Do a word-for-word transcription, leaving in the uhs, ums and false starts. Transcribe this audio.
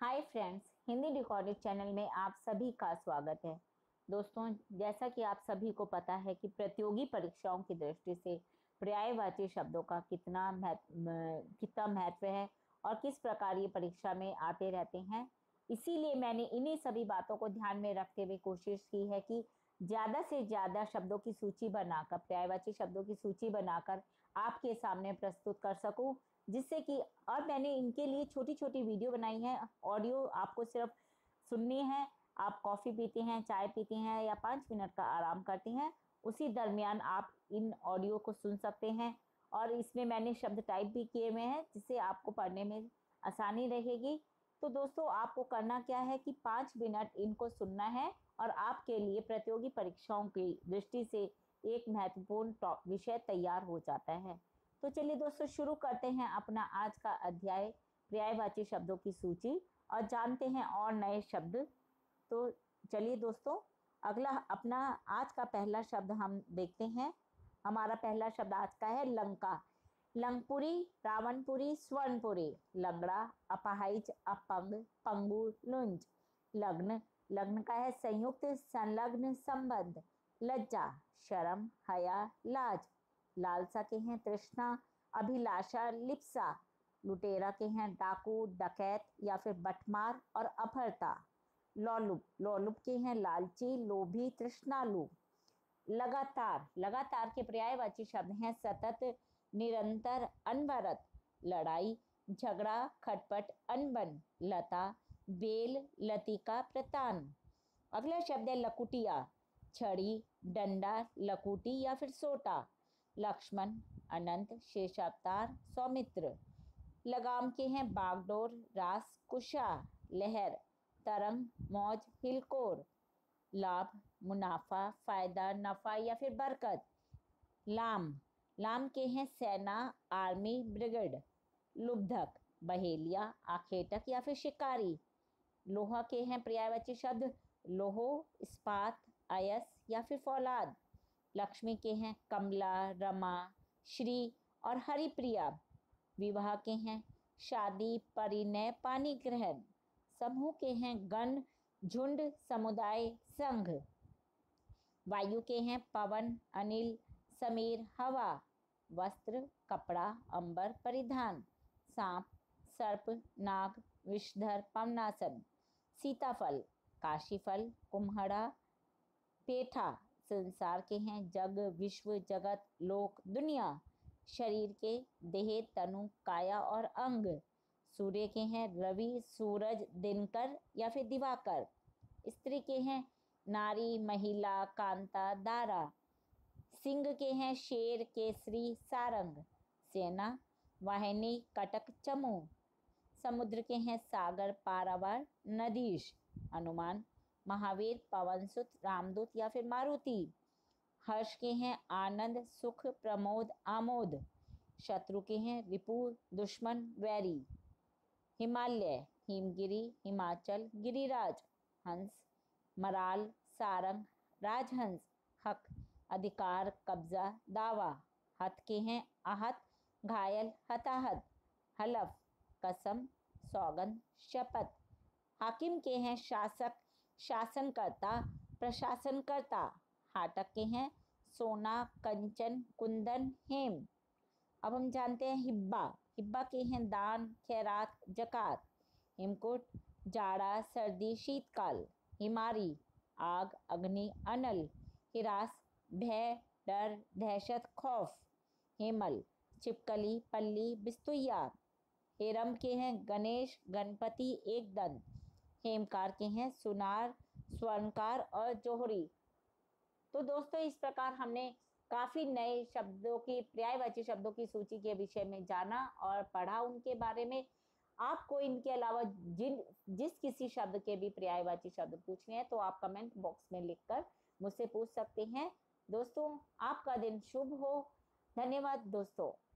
हाय friends, Hindi decoded channel में आप सभी का स्वागत है। दोस्तों, जैसा कि आप सभी को पता है कि प्रतियोगी परीक्षाओं की दृष्टि से पर्यायवाची शब्दों का कितना महत्व कितना महत्व है और किस प्रकार ये परीक्षा में आते रहते हैं। इसीलिए मैंने इन्हीं सभी बातों को ध्यान में रखते हुए कोशिश की है कि ज़्यादा से ज़्यादा शब्दों की सूची बनाकर, पर्यायवाची शब्दों की सूची बनाकर आपके सामने प्रस्तुत कर सकूं, जिससे कि और मैंने इनके लिए छोटी छोटी वीडियो बनाई है। ऑडियो आपको सिर्फ सुननी है। आप कॉफ़ी पीते हैं, चाय पीते हैं या पाँच मिनट का आराम करते हैं, उसी दरमियान आप इन ऑडियो को सुन सकते हैं। और इसमें मैंने शब्द टाइप भी किए हुए हैं, जिससे आपको पढ़ने में आसानी रहेगी। तो दोस्तों, आपको करना क्या है कि पाँच मिनट इनको सुनना है और आपके लिए प्रतियोगी परीक्षाओं की दृष्टि से एक महत्वपूर्ण विषय तैयार हो जाता है। तो चलिए दोस्तों, शुरू करते हैं अपना आज का अध्याय पर्यायवाची शब्दों की सूची और जानते हैं और नए शब्द। तो चलिए दोस्तों, अगला अपना आज का पहला शब्द हम देखते हैं। हमारा पहला शब्द आज का है लंका। लंकपुरी, रावणपुरी, स्वर्णपुरी। लंगड़ा, अपाहिज, अपंग, पंगु, लुंज। लग्न, लग्न का है संयुक्त संलग्न संबंध। लज्जा, शर्म, हया, लाज। लालसा के हैं तृष्णा, अभिलाषा, लिप्सा। लुटेरा के हैं डाकू, डकैत या फिर बटमार और अपहरता। लोलुप, लोलुप के हैं लालची, लोभी, तृष्णालु। लगातार, लगातार के पर्यायवाची शब्द हैं सतत, निरंतर, अनवरत। लड़ाई, झगड़ा, खटपट, अनबन। लता, बेल, लतिका, प्रतान। अगला शब्द है लकुटिया। छड़ी, डंडा, लकुटी या फिर सोटा। लक्ष्मण, अनंत, शेषावतार, सौमित्र। लगाम के हैं बागडोर, रास, कुशा। लहर, तरंग, मौज, हिलकोर। लाभ, मुनाफा, फायदा, नफा या फिर बरकत। लाम, लाम के हैं सेना, आर्मी, ब्रिगेड। लुब्धक, बहेलिया, आखेटक या फिर शिकारी। लोहा के हैं पर्यायवाची शब्द लोहो, इस्पात, अयस या फिर फौलाद। लक्ष्मी के हैं कमला, रमा, श्री और हरिप्रिया। विवाह के हैं शादी, परिणय, पानी ग्रहण। समूह के हैं गण, झुंड, समुदाय, संघ। वायु के हैं पवन, अनिल, समीर, हवा। वस्त्र, कपड़ा, अंबर, परिधान। सांप, सर्प, नाग, विषधर, पवनासन। सीताफल, काशीफल, कुम्हड़ा, पेठा। संसार के हैं जग, विश्व, जगत, लोक, दुनिया। शरीर के देह, तनु, काया और अंग। सूर्य के हैं रवि, सूरज, दिनकर या फिर दिवाकर। स्त्री के हैं नारी, महिला, कांता, दारा। सिंह के हैं शेर, केसरी, सारंग। सेना, वाहिनी, कटक, चमू। समुद्र के हैं सागर, पारावार, नदीश। हनुमान, महावीर, पवनसुत, रामदूत या फिर मारुति। हर्ष के हैं आनंद, सुख, प्रमोद, आमोद। शत्रु के हैं रिपु, दुश्मन, वैरी। हिमालय, हिमगिरी, हिमाचल, गिरिराज। हंस, मराल, सारंग, राजहंस। हक, अधिकार, कब्जा, दावा। हत के हैं आहत, घायल, हताहत। हलफ, कसम, सौगंध, शपथ। हाकिम के हैं शासक, शासनकर्ता, प्रशासनकर्ता। हाटक के हैं सोना, कंचन, कुंदन, हेम। अब हम जानते हैं हिब्बा। हिब्बा के हैं दान, खैरात, जकात। हिमकुट, जाड़ा, सर्दी, शीतकाल। हिमारी, आग, अग्नि, अनल। हिरास, भय, डर, दहशत, खौफ। हेमल, छिपकली, पल्ली, बिस्तुइया। हेरम के हैं गणेश, गणपति, एक दंत। हेमकार के हैं सुनार, स्वर्णकार और जोहरी। तो दोस्तों, इस प्रकार हमने काफ़ी नए शब्दों की, पर्यायवाची शब्दों की सूची के विषय में जाना और पढ़ा उनके बारे में। आपको इनके अलावा जिन जिस किसी शब्द के भी पर्यायवाची शब्द पूछने हैं तो आप कमेंट बॉक्स में लिखकर मुझसे पूछ सकते हैं। दोस्तों, आपका दिन शुभ हो। धन्यवाद दोस्तों।